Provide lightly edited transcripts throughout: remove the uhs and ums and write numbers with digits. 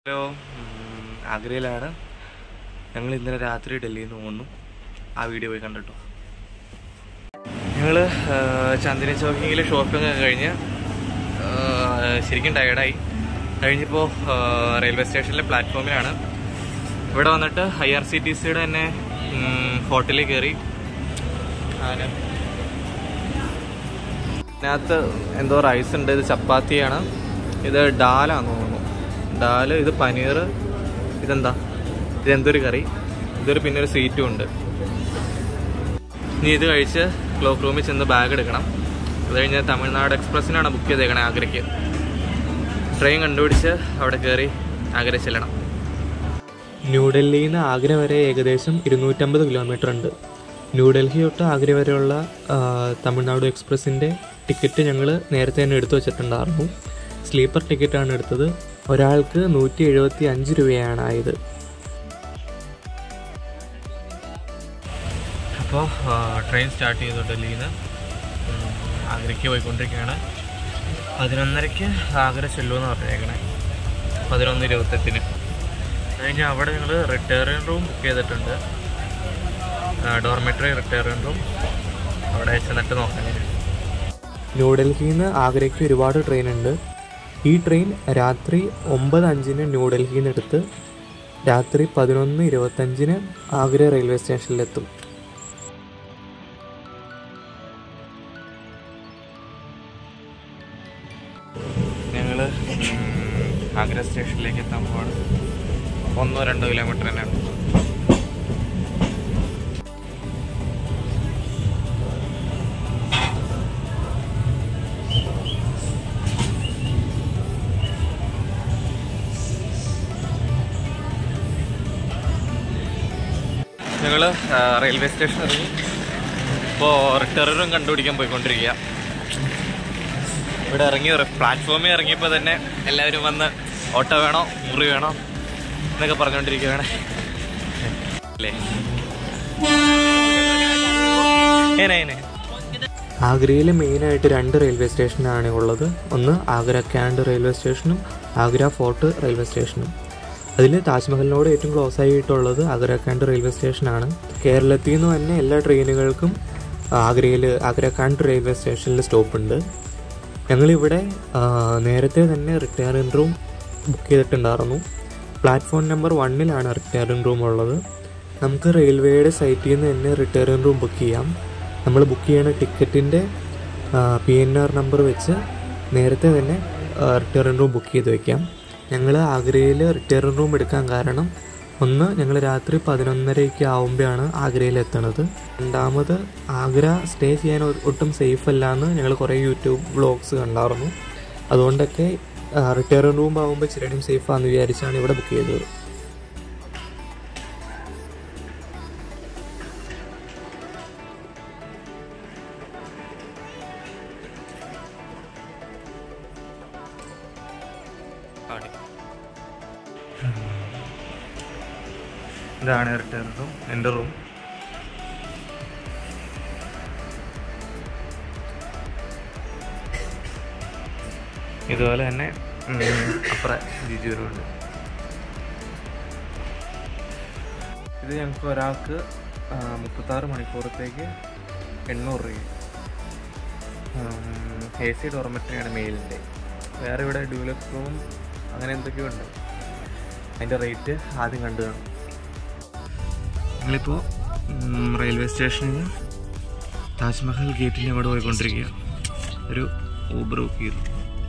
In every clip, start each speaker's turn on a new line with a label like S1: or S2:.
S1: Hello, ആഗ്രയിലാണ്. ഞങ്ങൾ ഇന്നലെ രാത്രി ഡൽഹിയിൽ നിന്ന് പോന്നു. ആ വീഡിയോ പോയി കണ്ടിട്ടോ. ഞങ്ങൾ ചന്ദിനി ചോക്കിങ്ങിൽ ഷോപ്പിംഗ് ഒക്കെ കഴിഞ്ഞ് ശരിക്കും ടയർഡായി. കഴിഞ്ഞപ്പോൾ റെയിൽവേ സ്റ്റേഷനിലെ പ്ലാറ്റ്ഫോമിലാണ്. ഇവിടെ വന്നിട്ട് IRCTCയുടെ തന്നെ ഹോട്ടലിൽ കയറി. അതിനകത്ത് എന്തോ റൈസ് ഉണ്ട്. ഇത് ചപ്പാത്തിയാണ്. ഇത് ഡാലാന്ന് തോന്നുന്നു. ഡാല്, ഇത് പനീർ, ഇതെന്തൊരു കറി, പിന്നെ ഒരു സീറ്റും ഉണ്ട്. ഇനി ഇത് കഴിച്ച് ക്ലോക്ക് റൂമിൽ ചെന്ന് ബാഗ് എടുക്കണം. അത് കഴിഞ്ഞ് തമിഴ്നാട് എക്സ്പ്രസ്സിനാണ് ബുക്ക് ചെയ്തേക്കണേ ആഗ്രയ്ക്ക്. ട്രെയിൻ കണ്ടുപിടിച്ച് അവിടെ കയറി ആഗ്ര ചെല്ലണം.
S2: ന്യൂഡൽഹിയിൽ നിന്ന് ആഗ്ര വരെ ഏകദേശം 250 കിലോമീറ്റർ ഉണ്ട്. ന്യൂഡൽഹി തൊട്ട് ആഗ്ര വരെയുള്ള തമിഴ്നാട് എക്സ്പ്രസ്സിൻ്റെ ടിക്കറ്റ് ഞങ്ങൾ നേരത്തെ തന്നെ എടുത്തു വച്ചിട്ടുണ്ടായിരുന്നു. സ്ലീപ്പർ ടിക്കറ്റാണ് എടുത്തത്. ഒരാൾക്ക് 175 രൂപയാണ് ആയത്.
S1: അപ്പോൾ ട്രെയിൻ സ്റ്റാർട്ട് ചെയ്തു. ഡൽഹിയിൽ നിന്ന് ആഗ്രയ്ക്ക് പോയിക്കൊണ്ടിരിക്കുകയാണ്. 11:30 ആഗ്ര ചെല്ലുമെന്ന് പറഞ്ഞേക്കണേ. 11:28 കഴിഞ്ഞ് അവിടെ ഞങ്ങൾ റിട്ടയറിംഗ് റൂം ബുക്ക് ചെയ്തിട്ടുണ്ട്. Dormitory retiring room. അവിടെ ചെന്നിട്ട് നോക്കാൻ.
S2: ന്യൂഡൽഹിയിൽ നിന്ന് ആഗ്രയ്ക്ക് ഒരുപാട് ട്രെയിൻ ഉണ്ട്. ഈ ട്രെയിൻ രാത്രി 9:05 ന്യൂഡൽഹിയിൽ നിന്ന് എടുത്ത് രാത്രി 11:25 ആഗ്ര റെയിൽവേ സ്റ്റേഷനിലെത്തും.
S1: ഞങ്ങൾ ആഗ്ര സ്റ്റേഷനിലേക്ക് എത്താൻ പോവാണ്. 1-2 കിലോമീറ്റർ തന്നെയാണ്. ഞങ്ങൾ റെയിൽവേ സ്റ്റേഷൻ ഇറങ്ങി. ഇപ്പോൾ റിട്ടയറിംഗ് റൂം കണ്ടുപിടിക്കാൻ പോയിക്കൊണ്ടിരിക്കുക. ഇവിടെ ഇറങ്ങി പ്ലാറ്റ്ഫോമിൽ ഇറങ്ങിയപ്പോൾ തന്നെ എല്ലാവരും വന്ന് ഓട്ടോ വേണോ, മുറി വേണോ എന്നൊക്കെ പറഞ്ഞുകൊണ്ടിരിക്കുകയാണ് അല്ലേ.
S2: ആഗ്രയിൽ മെയിനായിട്ട് 2 റെയിൽവേ സ്റ്റേഷനാണ് ഉള്ളത്. ഒന്ന് ആഗ്ര ക്യാൻഡ് റെയിൽവേ സ്റ്റേഷനും ആഗ്ര ഫോർട്ട് റെയിൽവേ സ്റ്റേഷനും. അതിൽ താജ്മഹലിനോട് ഏറ്റവും ക്ലോസ് ആയിട്ടുള്ളത് ആഗ്ര ക്യാൻഡ് റെയിൽവേ സ്റ്റേഷനാണ്. കേരളത്തിൽ നിന്ന് തന്നെ എല്ലാ ട്രെയിനുകൾക്കും ആഗ്ര ക്യാൻഡ് റെയിൽവേ സ്റ്റേഷനിൽ സ്റ്റോപ്പുണ്ട്. ഞങ്ങളിവിടെ നേരത്തെ തന്നെ റിട്ടയറിംഗ് റൂം ബുക്ക് ചെയ്തിട്ടുണ്ടായിരുന്നു. പ്ലാറ്റ്ഫോം നമ്പർ 1 റിട്ടയറിംഗ് റൂം ഉള്ളത്. നമുക്ക് റെയിൽവേയുടെ സൈറ്റിൽ നിന്ന് തന്നെ റിട്ടയറിംഗ് റൂം ബുക്ക് ചെയ്യാം. നമ്മൾ ബുക്ക് ചെയ്യണ ടിക്കറ്റിൻ്റെ PNR നമ്പർ വെച്ച് നേരത്തെ തന്നെ റിട്ടയറിംഗ് റൂം ബുക്ക് ചെയ്ത് വയ്ക്കാം. ഞങ്ങൾ ആഗ്രയിൽ റിട്ടയറിംഗ് റൂം എടുക്കാൻ കാരണം, ഒന്ന്, ഞങ്ങൾ രാത്രി 11:30 ആവുമ്പോഴാണ് ആഗ്രയിൽ എത്തണത്. രണ്ടാമത്, ആഗ്ര സ്റ്റേ ചെയ്യാൻ ഒട്ടും സേഫ് അല്ല എന്ന് ഞങ്ങൾ കുറേ യൂട്യൂബ് വ്ളോഗ്സ് കണ്ടായിരുന്നു. അതുകൊണ്ടൊക്കെ റിട്ടയറിംഗ് റൂം ആകുമ്പോൾ ഇച്ചിരിയും സേഫാണെന്ന് വിചാരിച്ചാണ് ഇവിടെ ബുക്ക് ചെയ്തത്.
S1: ഇതാണ് റിട്ടയറിംഗ് റൂം, എൻ്റെ റൂം. ഇതുപോലെ തന്നെ അപ്പുറം ജിജുരുണ്ട്. ഇത് ഞങ്ങൾക്ക് ഒരാൾക്ക് 36 മണിക്കൂറത്തേക്ക് 800 രൂപ. AC ഡോർമെറ്ററിയാണ് മെയിലിൻ്റെ. വേറെ ഇവിടെ ഡ്യൂലക്സ് റൂം അങ്ങനെ എന്തൊക്കെയോ ഉണ്ട്. അതിൻ്റെ റേറ്റ് ആദ്യം കണ്ടു കാണും. ഞങ്ങളിപ്പോൾ റെയിൽവേ സ്റ്റേഷനിൽ താജ്മഹൽ ഗേറ്റിൻ്റെ അങ്ങോട്ട് പോയിക്കൊണ്ടിരിക്കുക. ഒരു ഊബർ ബുക്ക് ചെയ്തു.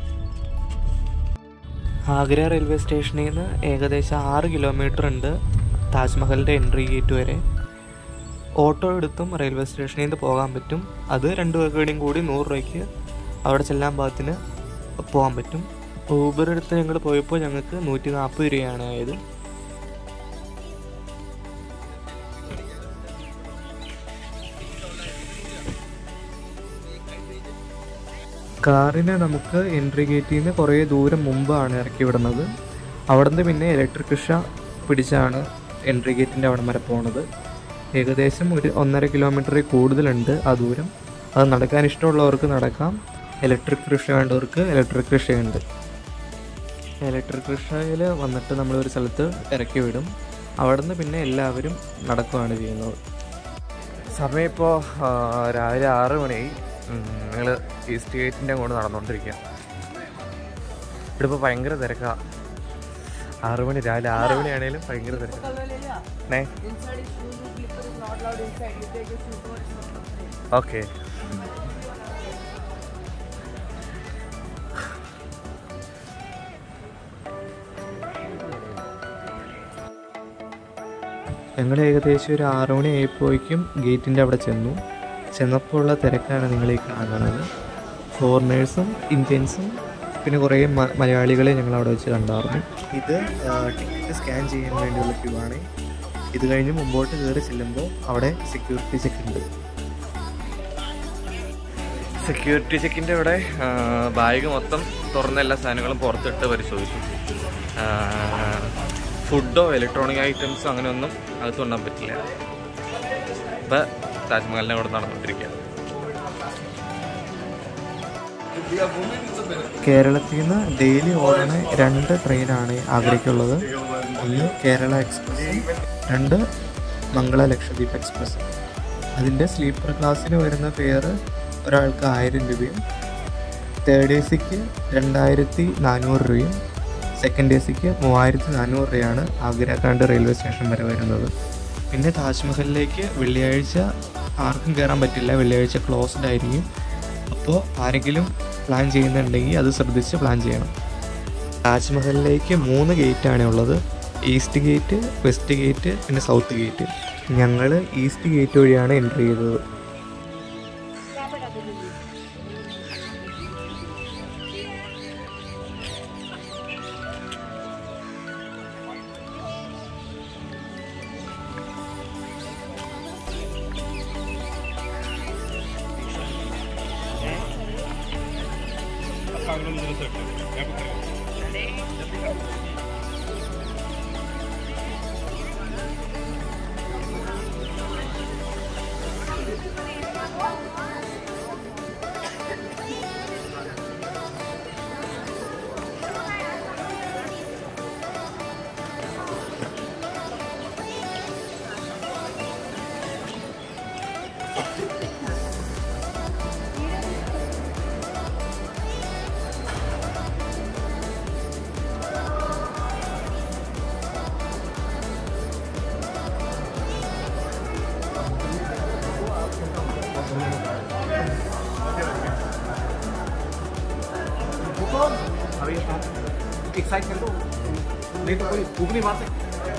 S2: ആഗ്ര റെയിൽവേ സ്റ്റേഷനിൽ നിന്ന് ഏകദേശം 6 കിലോമീറ്റർ ഉണ്ട് താജ്മഹലിൻ്റെ എൻട്രി ഗേറ്റ് വരെ. ഓട്ടോ എടുത്തും റെയിൽവേ സ്റ്റേഷനിൽ നിന്ന് പോകാൻ പറ്റും. അത് 2 പേരുടെയും കൂടി 100 രൂപയ്ക്ക് അവിടെ ചെല്ലാൻ പാകത്തിന് പോകാൻ പറ്റും. ഊബർ എടുത്ത് ഞങ്ങൾ പോയപ്പോൾ ഞങ്ങൾക്ക് 140 രൂപയാണ് ആയത്. കാറിനെ നമുക്ക് എൻട്രി ഗേറ്റിൽ നിന്ന് കുറേ ദൂരം മുമ്പാണ് ഇറക്കി വിടുന്നത്. അവിടെ നിന്ന് പിന്നെ ഇലക്ട്രിക് റിക്ഷ പിടിച്ചാണ് എൻട്രി ഗേറ്റിൻ്റെ അവിടെ വരെ പോണത്. ഏകദേശം 1.5 കിലോമീറ്ററിൽ കൂടുതലുണ്ട് ആ ദൂരം. അത് നടക്കാൻ ഇഷ്ടമുള്ളവർക്ക് നടക്കാം. ഇലക്ട്രിക് റിക്ഷ വേണ്ടവർക്ക് ഇലക്ട്രിക് റിക്ഷയുണ്ട്. ഇലക്ട്രിക് റിക്ഷയിൽ വന്നിട്ട് നമ്മളൊരു സ്ഥലത്ത് ഇറക്കി വിടും. അവിടെ നിന്ന് പിന്നെ എല്ലാവരും നടക്കുകയാണ് ചെയ്യുന്നത്.
S1: സമയം ഇപ്പോൾ രാവിലെ 6 മണിയായി. ഞങ്ങൾ ഈസ്റ്റ് ഗേറ്റിൻ്റെ അങ്ങോട്ട് നടന്നുകൊണ്ടിരിക്കുക. ഇവിടെ ഇപ്പോൾ ഭയങ്കര തിരക്കാണ്. 6 മണി, രാവിലെ 6 മണിയാണേലും ഭയങ്കര തിരക്കാണ്. ഓക്കെ.
S2: ഞങ്ങൾ ഏകദേശം ഒരു 6 മണി ആയപ്പോഴേക്കും ഗേറ്റിൻ്റെ അവിടെ ചെന്നപ്പോൾ ഉള്ള തിരക്കാണ് നിങ്ങളീ കാണുന്നത്. ഫോറിനേഴ്സും ഇന്ത്യൻസും പിന്നെ കുറേ മലയാളികളെ ഞങ്ങൾ അവിടെ വെച്ച് കണ്ടായിരുന്നു. ഇത് ടിക്കറ്റ് സ്കാൻ ചെയ്യാൻ വേണ്ടിയുള്ള ക്യൂ ആണ്. ഇത് കഴിഞ്ഞ് മുമ്പോട്ട് കയറി ചെല്ലുമ്പോൾ അവിടെ സെക്യൂരിറ്റി ചെക്ക് ഉണ്ട്.
S1: സെക്യൂരിറ്റി ചെക്കിൻ്റെ ഇവിടെ ബാഗ് മൊത്തം തുറന്ന എല്ലാ സാധനങ്ങളും പുറത്തിട്ട് പരിശോധിച്ചു. ഫുഡോ ഇലക്ട്രോണിക് ഐറ്റംസോ അങ്ങനെയൊന്നും അകത്ത് കൊണ്ടാൻ പറ്റില്ല. ഇപ്പം താജ്മഹലിനെ അവിടെ നടന്നുകൊണ്ടിരിക്കുക.
S2: കേരളത്തിൽ നിന്ന് ഡെയിലി ഓടുന്ന 2 ട്രെയിനാണ് ആഗ്രയ്ക്കുള്ളത്. ഒന്ന് കേരള എക്സ്പ്രസ്, 2 മംഗള ലക്ഷദ്വീപ് എക്സ്പ്രസ്. അതിൻ്റെ സ്ലീപ്പർ ക്ലാസ്സിന് വരുന്ന ഫെയർ ഒരാൾക്ക് 1000 രൂപയും, തേർഡ് എ സിക്ക് 2400 രൂപയും, സെക്കൻഡ് എ സിക്ക് 3400 രൂപയാണ് ആഗ്ര കാണ്ട് റെയിൽവേ സ്റ്റേഷൻ വരെ വരുന്നത്. പിന്നെ താജ്മഹലിലേക്ക് വെള്ളിയാഴ്ച ആർക്കും കയറാൻ പറ്റില്ല, വെള്ളിയാഴ്ച ക്ലോസ്ഡ് ആയിരിക്കും. അപ്പോൾ ആരെങ്കിലും പ്ലാൻ ചെയ്യുന്നുണ്ടെങ്കിൽ അത് ശ്രദ്ധിച്ച് പ്ലാൻ ചെയ്യണം. താജ്മഹലിലേക്ക് 3 ഗേറ്റാണ് ഉള്ളത്. ഈസ്റ്റ് ഗേറ്റ്, വെസ്റ്റ് ഗേറ്റ്, പിന്നെ സൗത്ത് ഗേറ്റ്. ഞങ്ങൾ ഈസ്റ്റ് ഗേറ്റ് വഴിയാണ് എൻട്രി ചെയ്തത്.
S3: एक साइड कर दो, नहीं तो कोई भूख नहीं मार सकती।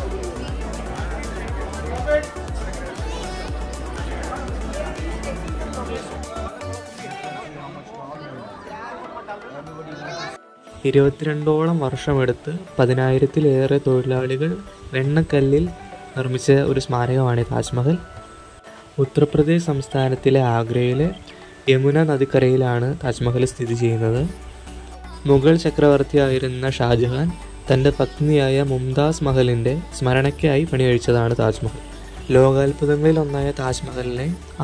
S2: 22ഓളം വർഷമെടുത്ത് 10,000-ലേറെ തൊഴിലാളികൾ വെണ്ണക്കല്ലിൽ നിർമ്മിച്ച ഒരു സ്മാരകമാണ് താജ്മഹൽ. ഉത്തർപ്രദേശ് സംസ്ഥാനത്തിലെ ആഗ്രയിലെ യമുന നദിക്കരയിലാണ് താജ്മഹൽ സ്ഥിതി ചെയ്യുന്നത്. മുഗൾ ചക്രവർത്തിയായിരുന്ന ഷാജഹാൻ തൻ്റെ പത്നിയായ മുംതാസ് മഹലിൻ്റെ സ്മരണയ്ക്കായി പണികഴിച്ചതാണ് താജ്മഹൽ. ലോകാത്ഭുതങ്ങളിലൊന്നായ താജ്മഹലിനെ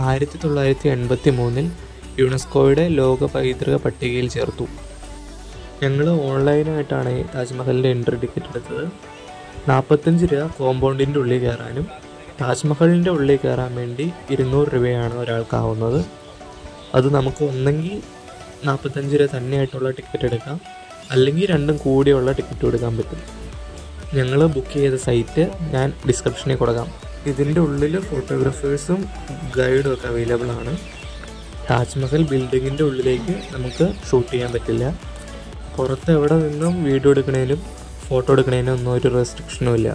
S2: 1983 യുനെസ്കോയുടെ ലോക പൈതൃക പട്ടികയിൽ ചേർത്തു. ഞങ്ങൾ ഓൺലൈനായിട്ടാണ് താജ്മഹലിൻ്റെ എൻട്രി ടിക്കറ്റ് എടുത്തത്. 45 രൂപ കോമ്പൗണ്ടിൻ്റെ ഉള്ളിൽ കയറാനും താജ്മഹലിൻ്റെ ഉള്ളിൽ കയറാൻ വേണ്ടി 200 രൂപയാണ് ഒരാൾക്കാവുന്നത്. അത് നമുക്ക് ഒന്നെങ്കിൽ 45 രൂപ തന്നെയായിട്ടുള്ള ടിക്കറ്റ് എടുക്കാം, അല്ലെങ്കിൽ രണ്ടും കൂടിയുള്ള ടിക്കറ്റ് എടുക്കാൻ പറ്റും. ഞങ്ങൾ ബുക്ക് ചെയ്ത സൈറ്റ് ഞാൻ ഡിസ്ക്രിപ്ഷനിൽ കൊടുക്കാം. ഇതിൻ്റെ ഉള്ളിൽ ഫോട്ടോഗ്രാഫേഴ്സും ഗൈഡും ഒക്കെ അവൈലബിൾ ആണ്. താജ്മഹൽ ബിൽഡിങ്ങിൻ്റെ ഉള്ളിലേക്ക് നമുക്ക് ഷൂട്ട് ചെയ്യാൻ പറ്റില്ല. പുറത്ത് എവിടെ നിന്നും വീഡിയോ എടുക്കണേനും ഫോട്ടോ എടുക്കണേനും ഒന്നും ഒരു റെസ്ട്രിക്ഷനും ഇല്ല.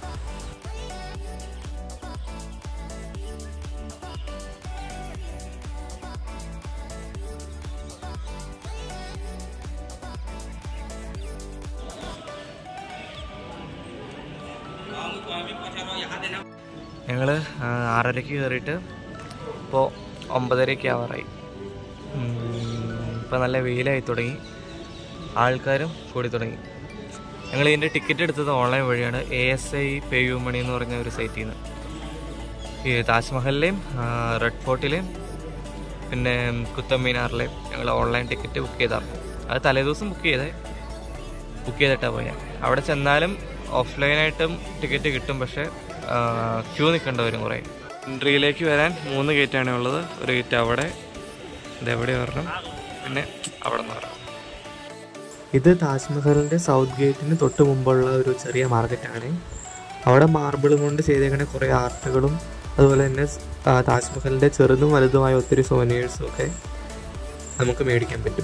S1: ഞങ്ങൾ 6:30 കയറിയിട്ട് ഇപ്പോൾ 9:30 ആവാറായി. ഇപ്പോൾ നല്ല വെയിലായി തുടങ്ങി, ആൾക്കാരും കൂടി തുടങ്ങി. ഞങ്ങൾ ഇതിൻ്റെ ടിക്കറ്റ് എടുത്തത് ഓൺലൈൻ വഴിയാണ്. ASI പേയു മണി എന്ന് പറഞ്ഞ ഒരു സൈറ്റിൽ നിന്ന്. ഈ താജ്മഹലിലെയും റെഡ് ഫോർട്ടിലെയും പിന്നെ കുത്തബ് മീനാറിലെയും ഞങ്ങൾ ഓൺലൈൻ ടിക്കറ്റ് ബുക്ക് ചെയ്തായിരുന്നു. അത് തലേദിവസം ബുക്ക് ചെയ്തേ. ബുക്ക് ചെയ്തിട്ടാണ് പോയാൽ. അവിടെ ചെന്നാലും ഓഫ്ലൈനായിട്ടും ടിക്കറ്റ് കിട്ടും, പക്ഷേ ക്യൂ നിൽക്കേണ്ടി വരും കുറേ. എൻട്രിയിലേക്ക് വരാൻ 3 ഗേറ്റാണ് ഉള്ളത്. ഒരു ഗേറ്റ് അവിടെ, ഇതെവിടെ വരണം, പിന്നെ അവിടെ നിന്ന് വരണം.
S2: ഇത് താജ്മഹലിൻ്റെ സൗത്ത് ഗേറ്റിന് തൊട്ട് മുമ്പുള്ള ഒരു ചെറിയ മാർക്കറ്റാണ്. അവിടെ മാർബിൾ കൊണ്ട് ചെയ്തേക്കുന്ന കുറേ ആർട്ടുകളും അതുപോലെ തന്നെ താജ്മഹലിൻ്റെ ചെറുതും വലുതുമായ ഒത്തിരി സോനിയേഴ്സും ഒക്കെ നമുക്ക് മേടിക്കാൻ പറ്റും.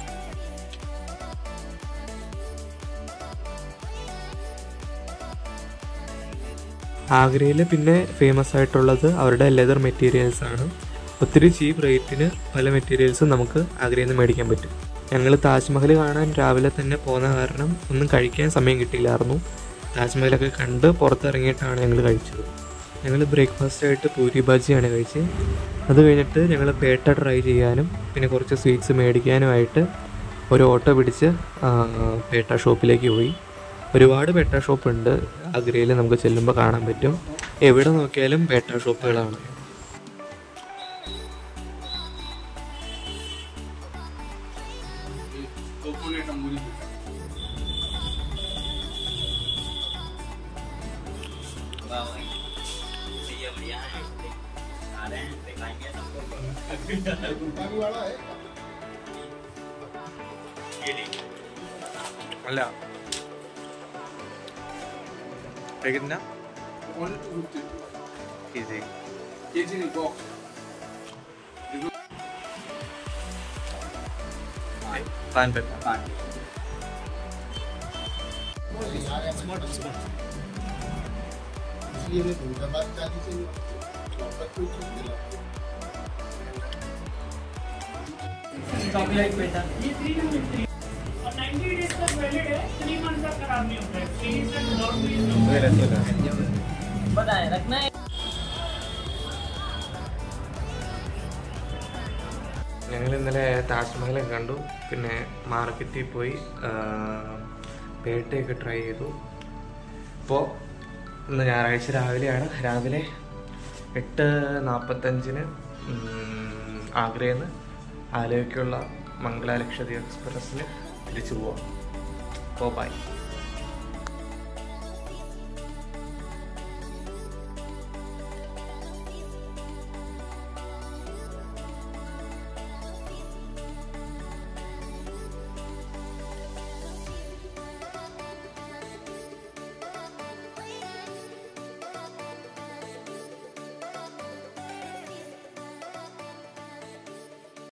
S2: ആഗ്രയിൽ പിന്നെ ഫേമസ് ആയിട്ടുള്ളത് അവരുടെ ലെതർ മെറ്റീരിയൽസ് ആണ്. ഒത്തിരി ചീപ്പ് റേറ്റിന് പല മെറ്റീരിയൽസും നമുക്ക് ആഗ്രയിൽ നിന്ന് മേടിക്കാൻ പറ്റും. ഞങ്ങൾ താജ്മഹൽ കാണാൻ രാവിലെ തന്നെ പോകുന്ന കാരണം ഒന്നും കഴിക്കാൻ സമയം കിട്ടിയില്ലായിരുന്നു. താജ്മഹലൊക്കെ കണ്ട് പുറത്തിറങ്ങിയിട്ടാണ് ഞങ്ങൾ കഴിച്ചത്. ഞങ്ങൾ ബ്രേക്ക്ഫാസ്റ്റായിട്ട് പൂരി ബജിയാണ് കഴിച്ചത്. അത് കഴിഞ്ഞിട്ട് ഞങ്ങൾ പേട്ട ട്രൈ ചെയ്യാനും പിന്നെ കുറച്ച് സ്വീറ്റ്സ് മേടിക്കാനുമായിട്ട് ഒരു ഓട്ടോ പിടിച്ച് പേട്ട ഷോപ്പിലേക്ക് പോയി. ഒരുപാട് പേട്ട ഷോപ്പുണ്ട് ആഗ്രയിൽ, നമുക്ക് ചെല്ലുമ്പോൾ കാണാൻ പറ്റും. എവിടെ നോക്കിയാലും പേട്ട ഷോപ്പുകളാണ്.
S1: അല്ല കഴിക്കുന്ന പാൻ പേപ്പർ.
S4: चॉकलेट पेटा ये 3 और 90 डेज तक वैलिड है, 3 मंथ तक खराब नहीं होता है. 3 से नॉट यूज बताएं रखना है.
S1: ഞങ്ങൾ ഇന്നലെ താജ്മഹലൊക്കെ കണ്ടു, പിന്നെ മാർക്കറ്റിൽ പോയി പേട്ടയൊക്കെ ട്രൈ ചെയ്തു. ഇപ്പോൾ ഇന്ന് ഞായറാഴ്ച രാവിലെയാണ്. രാവിലെ 8:45 ആഗ്രയിൽ നിന്ന് ആലുവയ്ക്കുള്ള മംഗള ലക്ഷദ്വീപ് എക്സ്പ്രസ്സിന് തിരിച്ചു പോവാം. അപ്പോൾ ബൈ.